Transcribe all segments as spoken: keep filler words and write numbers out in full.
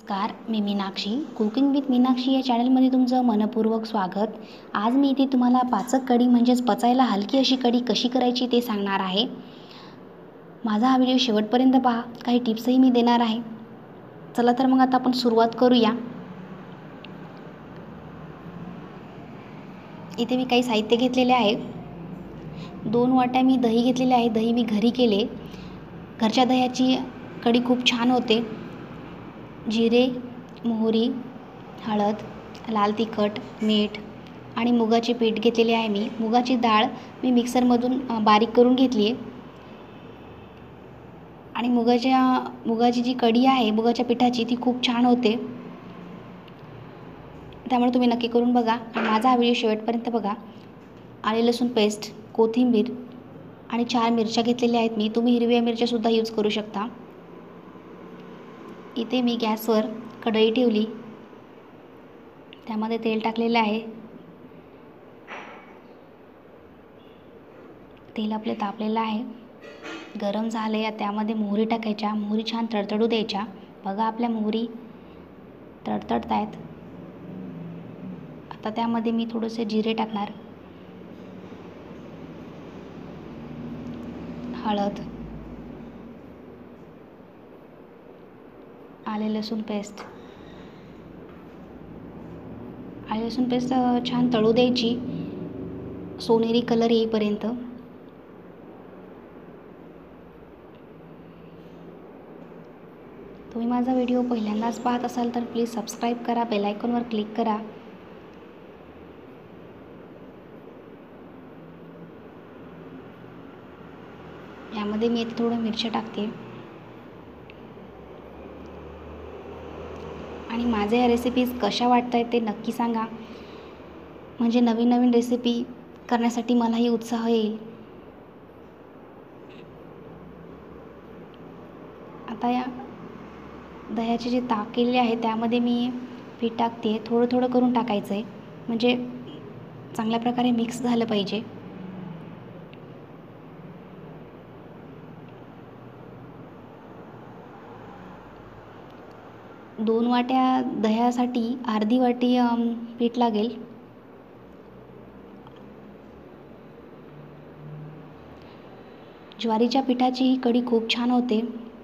नमस्कार, मी Meenakshi. Cooking with Meenakshi या चॅनलमध्ये तुमचं मनपूर्वक स्वागत. आज मी इथे तुम्हाला पाचक कढी म्हणजेच पचायला हलकी अशी कढी कशी करायची ते सांगणार आहे. माझा हा व्हिडिओ शेवटपर्यंत पहा, काही टिप्सही मी देणार आहे. चला तर मग आता आपण सुरुवात करूया. इथे मी काही साहित्य घेतलेले आहे. दोन वाट्या मी दही घेतलेले आहे. दही मी घरी केले. घरच्या दह्याची कढी खूप छान होते. जिरे, मोहरी, हळद, लाल तिखट, मीठ आणि मुगाचे पीठ घेतलेले आहे. मी मुगाची डाळ मी मिक्सरमधून बारीक करून घेतली आहे आणि मुगाच्या मुगाची जी कढी आहे मुगाच्या पिठाची ती खूप छान होते. त्यामुळे तुम्ही नक्की करून बघा आणि माझा हा व्हिडिओ शेवटपर्यंत बघा. आले लसूण पेस्ट, कोथिंबीर आणि चार मिरच्या घेतलेल्या आहेत मी. तुम्ही हिरव्या मिरच्यासुद्धा यूज करू शकता. इथे मी गॅसवर कढई ठेवली. त्यामध्ये तेल टाकलेलं आहे. तेल आपले तापलेलं आहे, गरम झाले. त्यामध्ये मोहरी टाकायच्या. मोहरी छान तडतडू द्यायच्या. बघा आपल्या मोहरी तडतडत आहेत. आता त्यामध्ये मी थोडेसे जिरे टाकणार, हळद, आले लसूण पेस्ट आले लसूण पेस्ट छान तळू द्यायची सोनेरी कलर येईपर्यंत. तुम्ही माझा व्हिडिओ पहिल्यांदाच पाहत असाल तर प्लीज सबस्क्राईब करा, बेल आयकॉनवर क्लिक करा. यामध्ये मी थोडं मिरच्या टाकते आणि माझ्या या रेसिपीज कशा वाटत आहेत ते नक्की सांगा. म्हणजे नवीन नवीन रेसिपी करण्यासाठी मलाही उत्साह येईल. आता या दह्याचे जे ताक केलेले आहे त्यामध्ये मी पीठ टाकते. थोडं थोडं करून टाकायचं आहे म्हणजे चांगल्या प्रकारे मिक्स झालं पाहिजे. दोन वाट्या दह्यासाठी अर्धी वाटी पीठ लागेल. ज्वारीच्या पिठाची ही कढी खूप छान होते.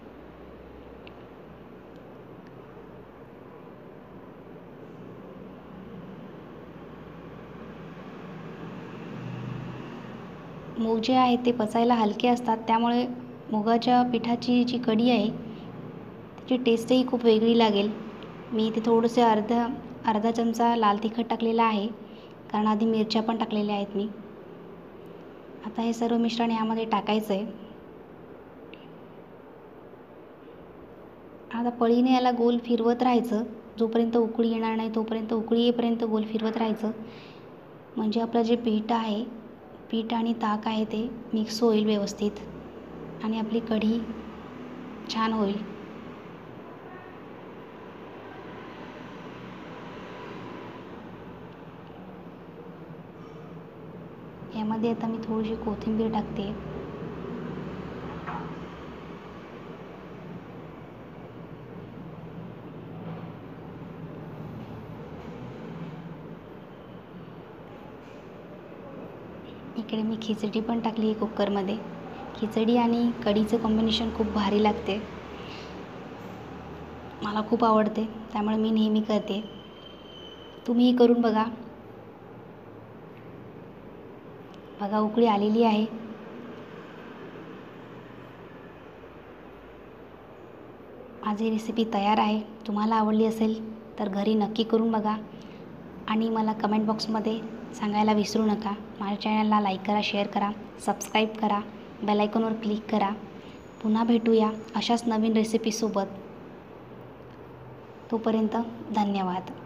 मूग जे आहे ते पचायला हलके असतात. त्यामुळे मुगाच्या पिठाची जी कढी आहे त्याची टेस्टही खूप वेगळी लागेल. मी इथे थोडेसे अर्धा अर्धा चमचा लाल तिखट टाकलेला आहे, कारण आधी मिरच्या पण टाकलेल्या आहेत मी. आता हे सर्व मिश्रण यामध्ये टाकायचं आहे. आता पळीने याला गोल फिरवत राहायचं. जोपर्यंत उकळी येणार नाही तोपर्यंत उकळी येईपर्यंत गोल फिरवत राहायचं. म्हणजे आपलं जे पीठ आहे पीठ आणि ताक आहे ते मिक्स होईल व्यवस्थित आणि आपली कढी छान होईल. यामध्ये आता मी थोडीशी कोथिंबीर टाकते. इकडे मी खिचडी पण टाकली आहे कुकरमध्ये. खिचडी आणि कढीचं कॉम्बिनेशन खूप भारी लागते. मला खूप आवडते, त्यामुळे मी नेहमी करते. तुम्हीही करून बघा. बघा उकळी आलेली आहे. माझी रेसिपी तयार आहे. तुम्हाला आवडली असेल तर घरी नक्की करून बघा आणि मला कमेंट बॉक्समध्ये सांगायला विसरू नका. माझ्या चॅनलला लाईक करा, शेअर करा, सबस्क्राईब करा, बेल आयकॉनवर क्लिक करा. पुन्हा भेटूया अशाच नवीन रेसिपीसोबत. तोपर्यंत धन्यवाद.